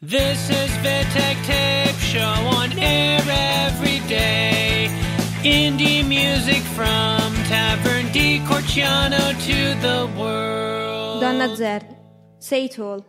This is Vitek Tape Show on air every day. Indie music from Tavern di Corciano to the world. Donna Zerd, Say It All.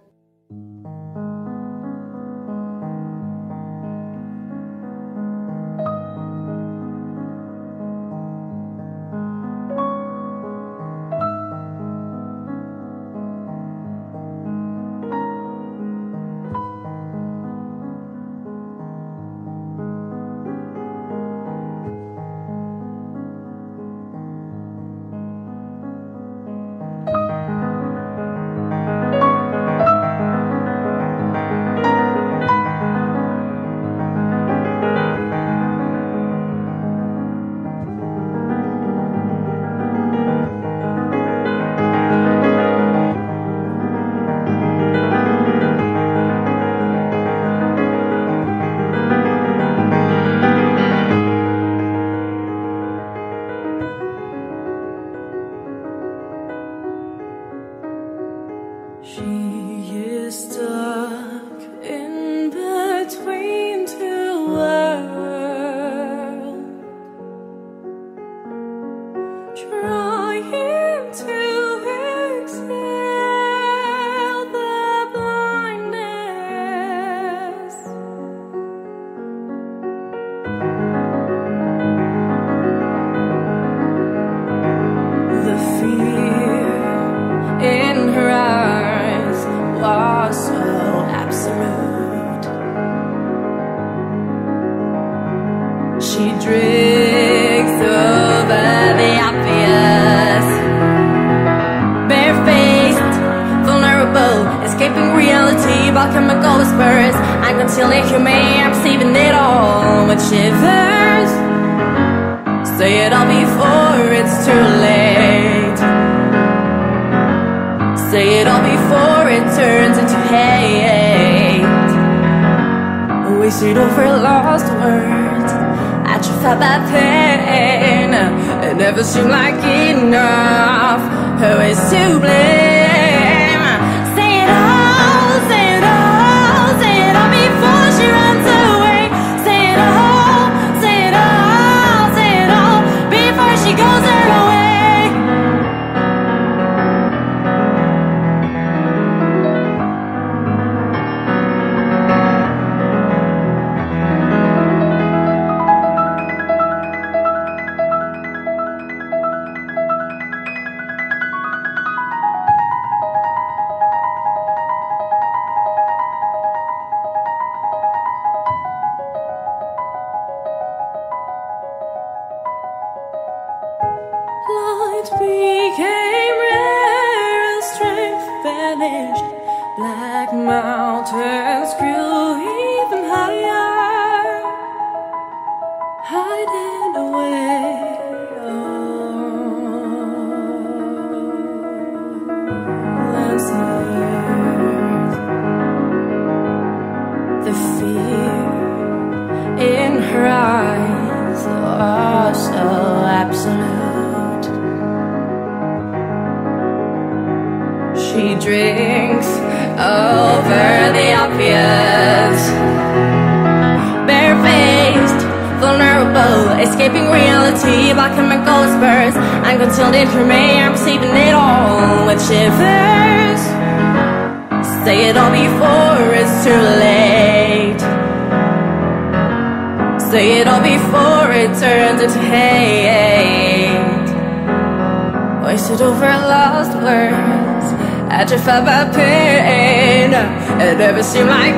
It never seemed like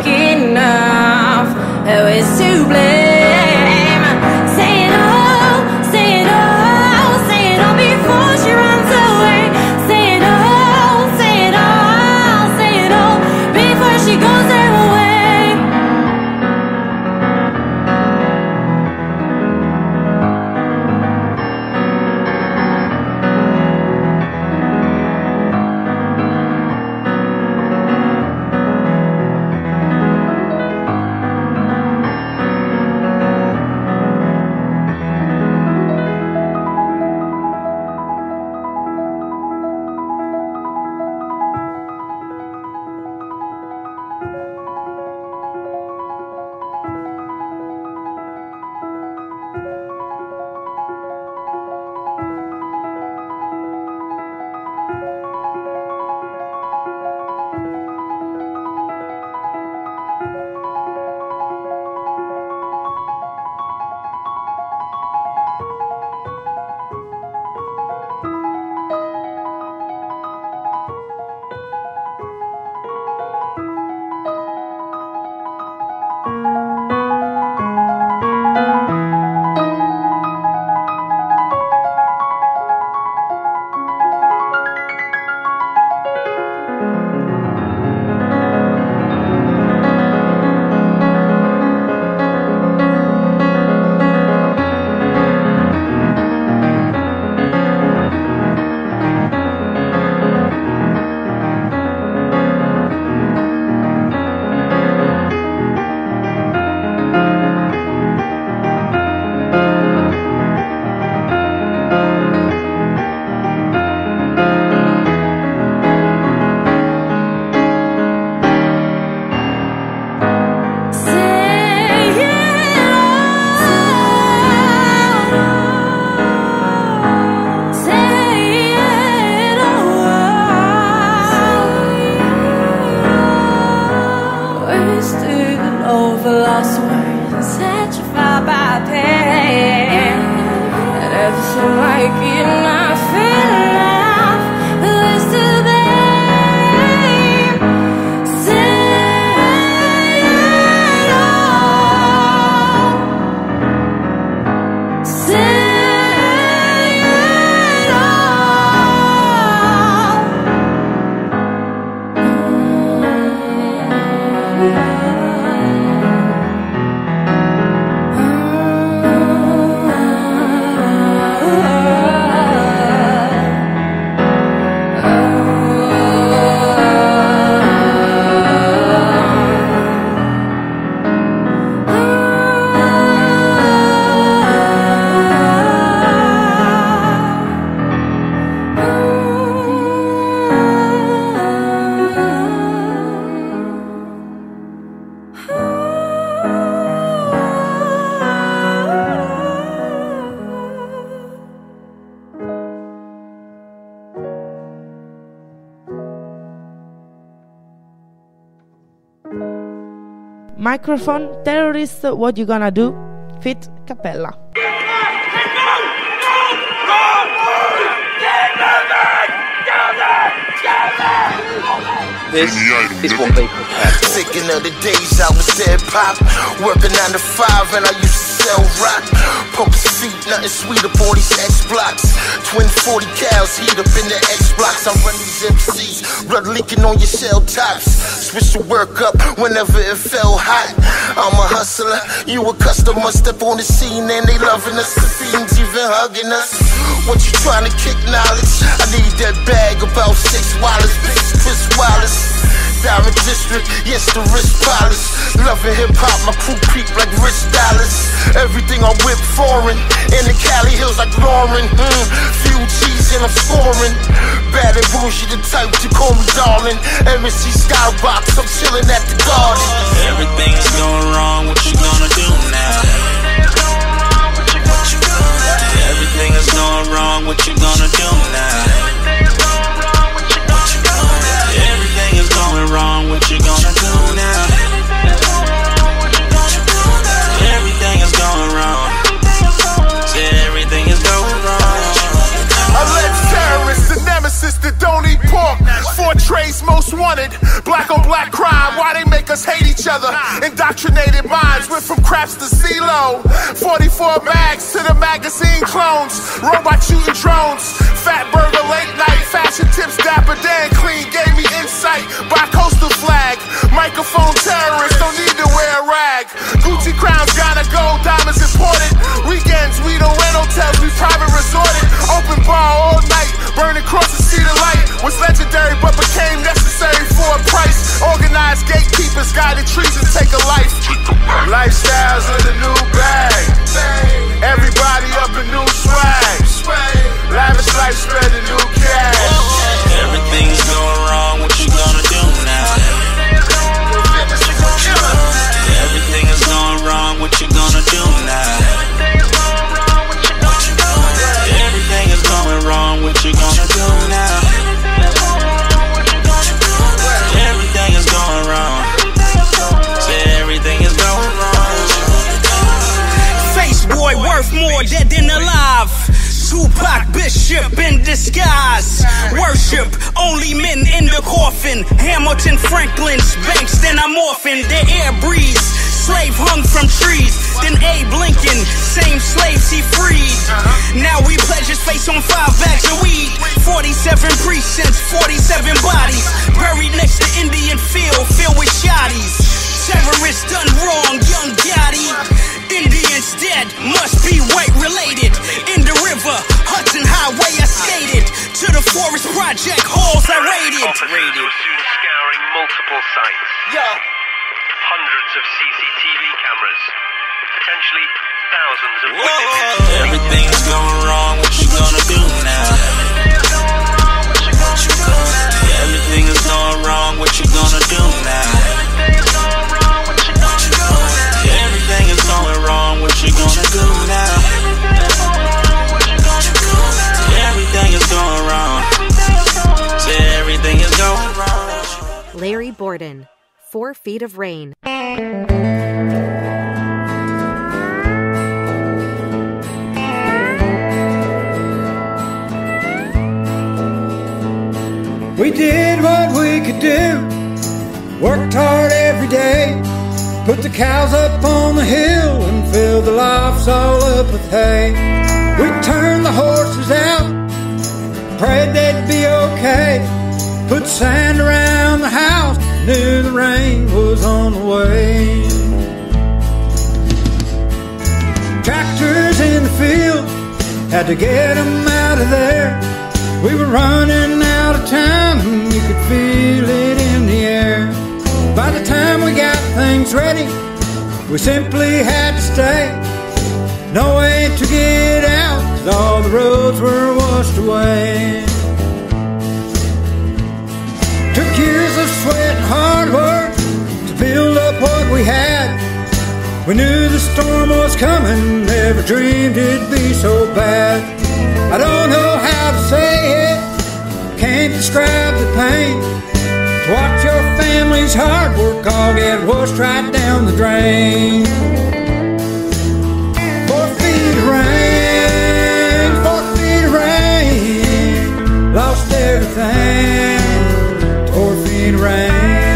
enough. Who is to blame? Say it all, say it all, say it all before she runs away. Say it all, say it all, say it all before she goes her way. exhausted over lost words, petrified by pain. And everything like enough, enough, is to blame. Say it all. Say it all. Microphone Terrorist, What You Gonna Do? Fit Cappella. This is what they prepare for. Thinking of the days I was dead pop, working 9 to 5 and I used to sell rock. Pumps feet, nothing sweet up on these X blocks. Twin 40 cows heat up in the X blocks. I run these MCs, blood leaking on your cell tops. Switch the work up whenever it felt hot. I'm a hustler, you a customer. Step on the scene and they loving us. The fiends even hugging us. What you trying to kick knowledge? I need that bag about 6 Wallace, bitch, Chris Wallace. Diamond District, yes, the wrist polish. Loving hip-hop, my crew creep like rich dollars. Everything I whip foreign, in the Cali Hills like Lauren. Few G's and I'm scoring. Bad and bougie, the type to call me darling. MSC Skybox, I'm chilling at the garden. Everything's going wrong, what you gonna do now? Everything is going wrong, what you gonna do now? Everything is going wrong, what you gonna do now? Everything is going wrong. Said everything is going wrong. Alleged terrorists, the nemesis that don't eat pork. 4 trays most wanted, black on black crime. Why they make us hate each other? Indoctrinated minds went from craps to CeeLo. 44 mags to the magazine clones. Robot shooting drones. Fat burger late night. Fashion tips, Dapper Dan clean. Gave me insight by coastal flag. Microphone terrorists don't need to wear a rag. Gucci crowns gotta go, diamonds imported. Weekends we don't rent hotels, we private resorted. Open bar all night, burning crosses, see the light. Was legendary but became necessary for a price. Organized gatekeepers, guided treason, take a life. Lifestyles in the new bag. Everybody up in new swag. Lavish life spreading new cash. Everything's going wrong, what you gonna do now? Everything is going wrong, what you gonna do now? Everything is going wrong, what you gonna do now? Everything is going wrong. Say everything is going wrong. Face boy worth more dead than alive. Tupac Bishop in disguise. Worship only men in the coffin. Hamilton Franklin's Banks, then I'm orphaned. The air breeze, slave hung from trees. Then Abe Lincoln, same slaves he freed. Now we pledge his face on 5 bags of weed. 47 precincts, 47 bodies. Buried next to Indian field, filled with shotties. Terrorists done wrong, young Gotti. Indians dead, must be white related. In the river, Hudson Highway I skated. To the Forest Project halls I raided. Soon scouring multiple sites. Hundreds of CCTV cameras. Potentially thousands of witnesses. Everything's going wrong, what you gonna do now? Everything is going wrong, what you gonna do now? Everything is going wrong, what you gonna do now? Everything is going wrong. Say everything is going wrong. Larry Borden, 4 Feet of Rain. We did what we could do, worked hard every day, put the cows up on the hill and filled the lofts all up with hay. We turned the horses out, prayed they'd be okay, put sand around the house, knew the rain was on the way. Tractors in the field, had to get them out of there. We were running out of time, and you could feel it in the air. By the time we got things ready, we simply had to stay. No way to get out, 'cause all the roads were washed away. Took years of sweat and hard work to build up what we had. We knew the storm was coming, never dreamed it'd be so bad. I don't know how to say it, can't describe the pain. To watch your family's hard work all get washed right down the drain. 4 feet of rain, 4 feet of rain, lost everything. 4 feet of rain.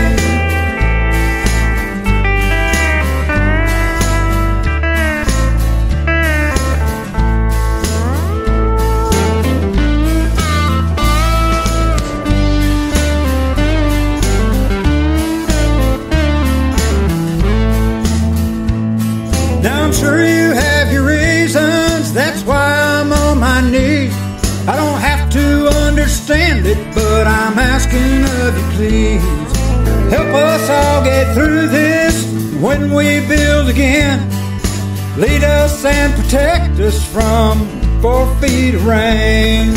Now I'm sure you have your reasons, that's why I'm on my knees. I don't have to understand it, but I'm asking of you please. Help us all get through this when we build again. Lead us and protect us from 4 feet of rain.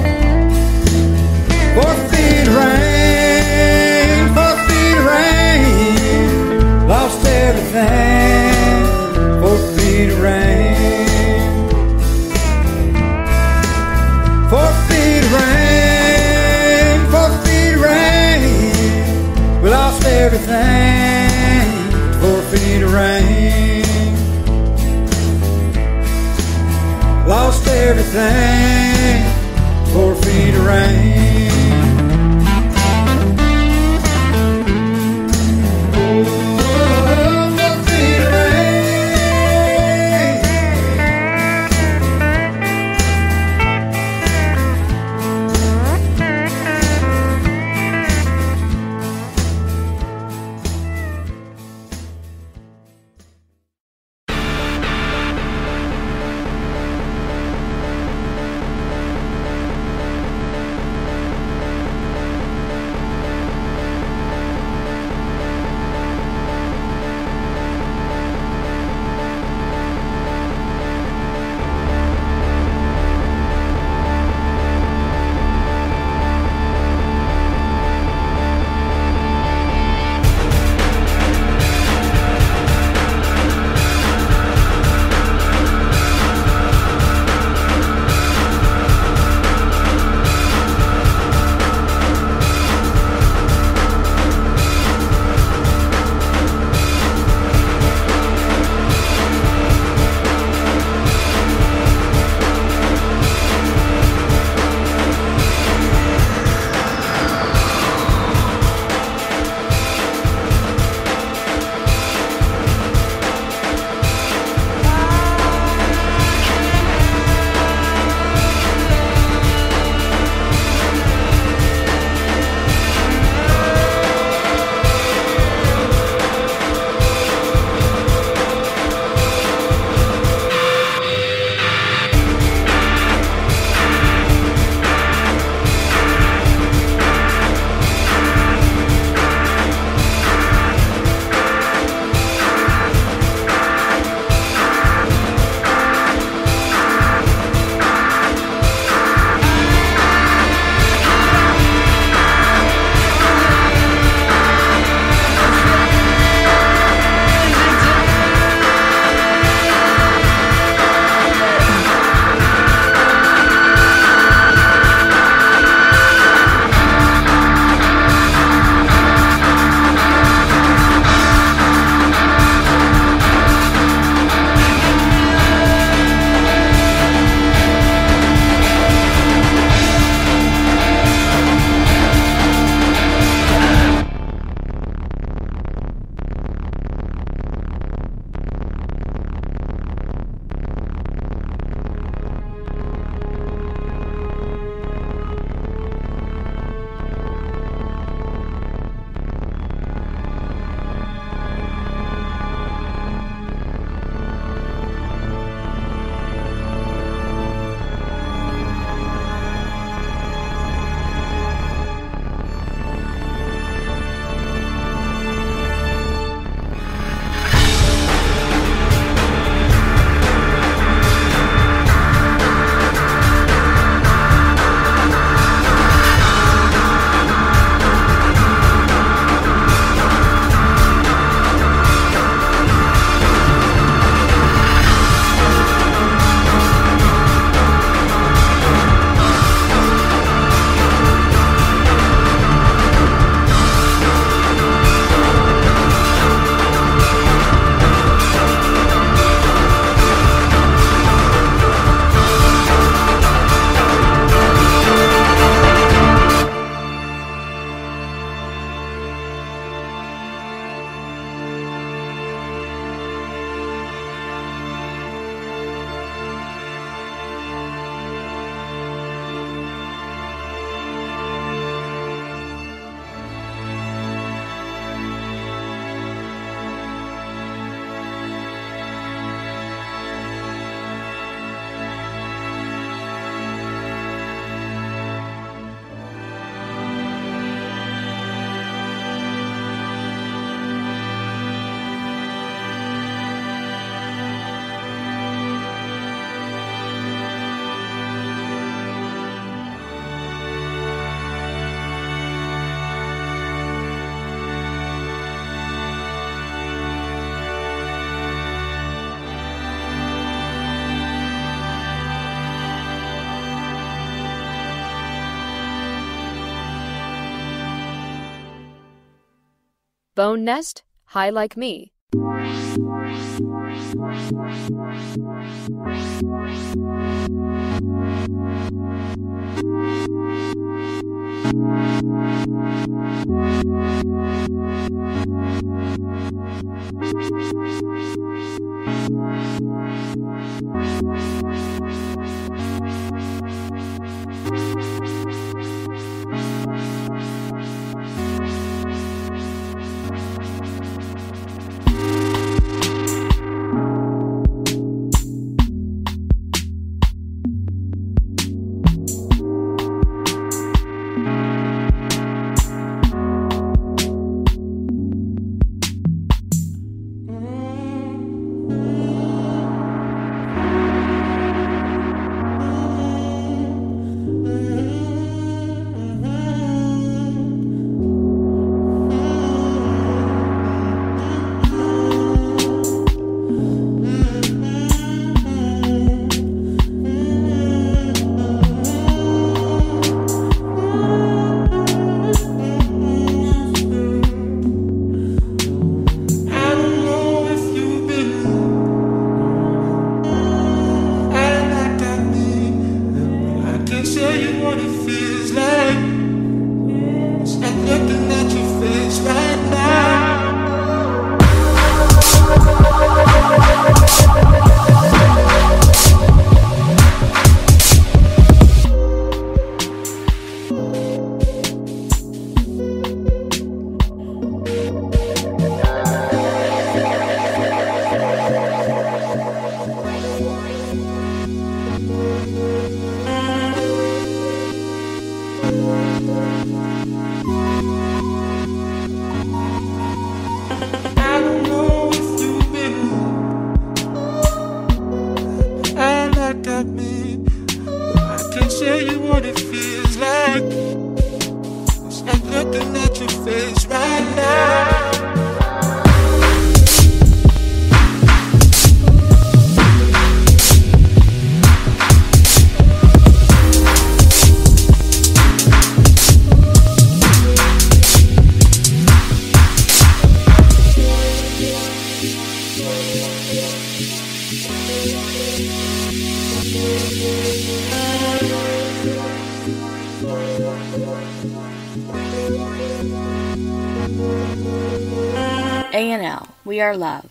4 feet of rain, 4 feet of rain, lost everything. 4 feet of rain, 4 feet of rain, 4 feet of rain, we lost everything. 4 feet of rain, lost everything. 4 feet of rain. Bone Nest, High Like Me. A&L, We Are Love.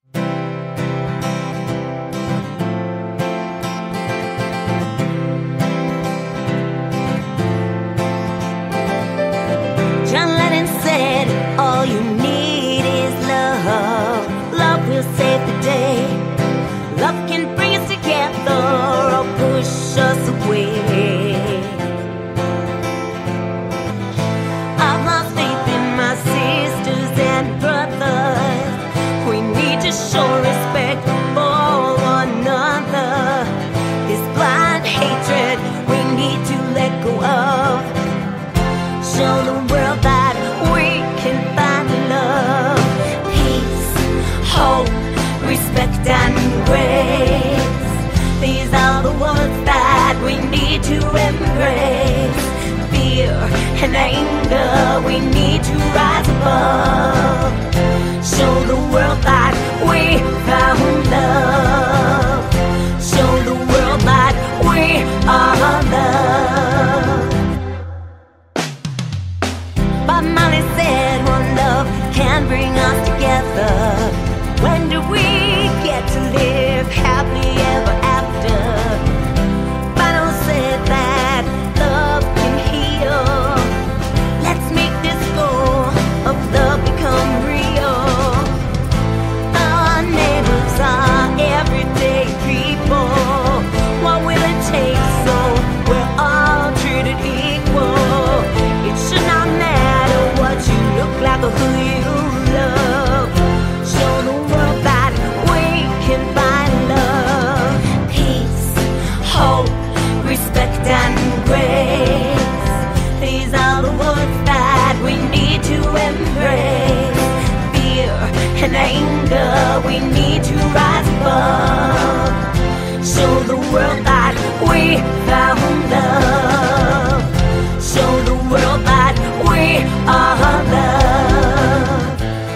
John Lennon said, all you need is love. Love will save the day. Love can bring us together or push us away. I've lost faith in my sisters and brothers. We need to show respect for one another. This blind hatred we need to let go of. Show the world that we can find love, peace, hope, respect and grace. These are the words that we need to embrace. Fear and anger we need to rise above. Show the world that we found love. Show the world that we are love. Bob Marley said one love can bring us together. When do we get to live happily ever after? Bono said that love can heal. Let's make this goal of love become real. Our neighbors are everyday people. What will it take so we're all treated equal? It should not matter what you look like or who you love. Show the world that we can find love, peace, hope, respect and grace. These are the words that we need to embrace. Fear and anger we need to rise above. Show the world that we found love. Show the world that we are love.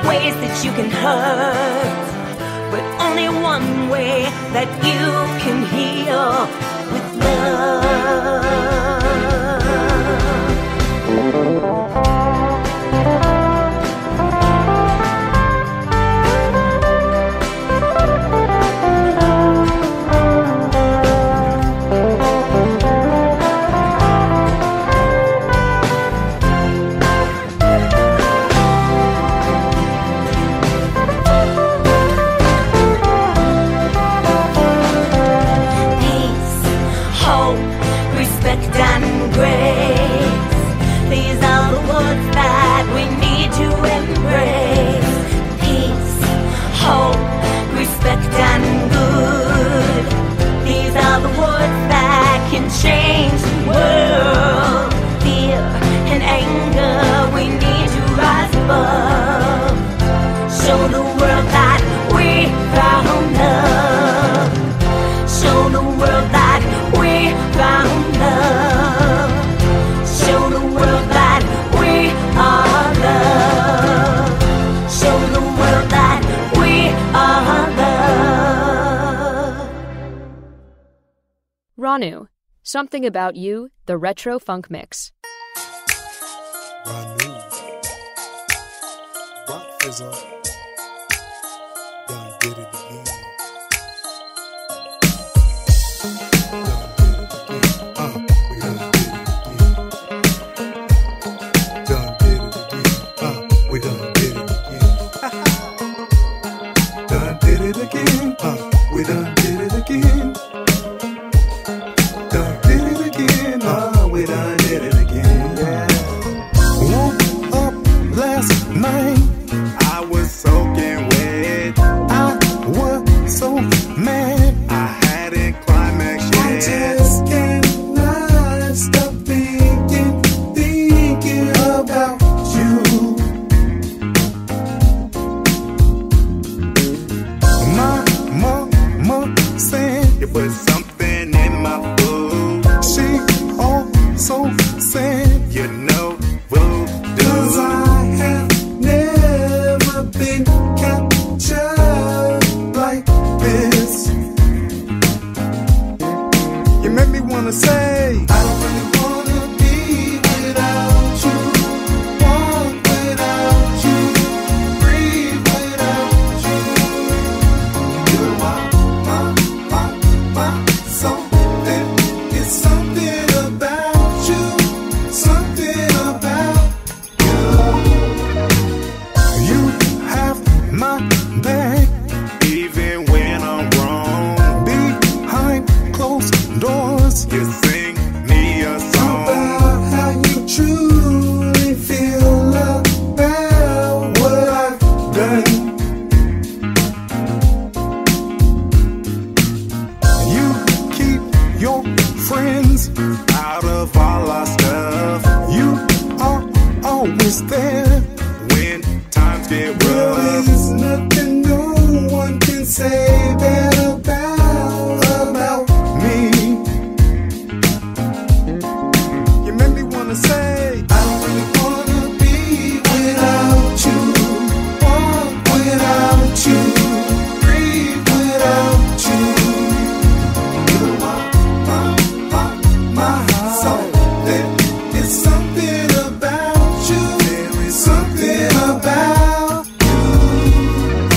ways that you can hurt, but only one way that you can heal, with love. Change the world. Fear and anger, we need to rise above. Show the world that we found love. Show the world that we found love. Show the world that we are love. Show the world that we are love. Ranu, Something About You, the Retro Funk Mix. Ranu, Rock Fizzle, done did it again. We done did it again. Done did it again. We done did it again. Done did it again. We done did it again. Yeah. Woke up last night. I was soaking wet. I was so mad. I hadn't climaxed yet. I just cannot stop thinking about you. My mama said it was something in my food. She also said, you know, voodoo. 'Cause I have never been captured like this. You make me wanna say, I don't really wanna be without you. Walk without you. Breathe without you. You're my something. It's something about you. Something about you. You have my back, even when I'm wrong. Behind closed doors, you sing me a song about how you truly feel about what I've done. You keep your friends out of all our stuff. You are always there when times get rough. There's nothing no one can say bad about me. You make me wanna say, I don't really wanna be without you. Walk without you. Breathe without you. You're my something. It's something about you. There is something about you.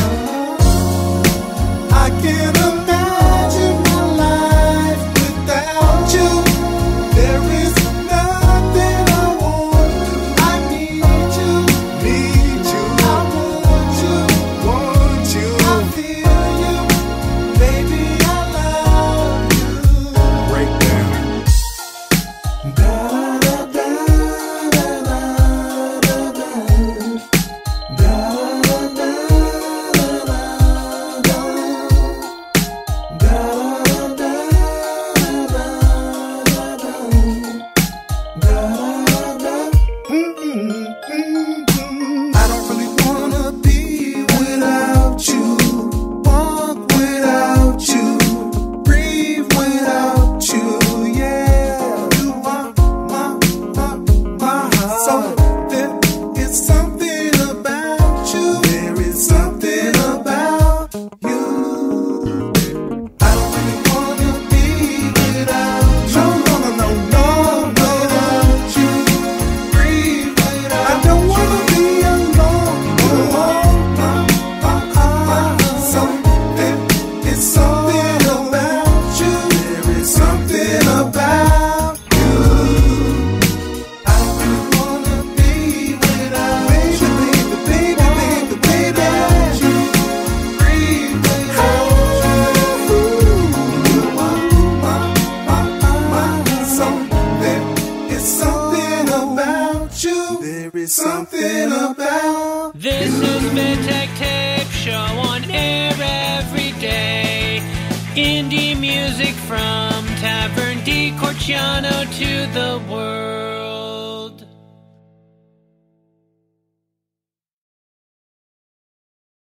is Vidtech Tape Show on air every day. Indie music from Tavern di Corciano to the world.